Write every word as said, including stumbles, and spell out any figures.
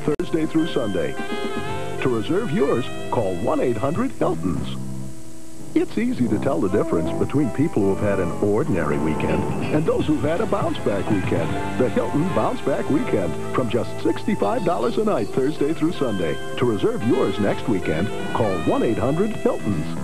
Thursday through Sunday. To reserve yours, call one eight hundred Hiltons. It's easy to tell the difference between people who have had an ordinary weekend and those who've had a bounce-back weekend. The Hilton Bounce-Back Weekend from just sixty-five dollars a night, Thursday through Sunday. To reserve yours next weekend, call one eight hundred Hiltons.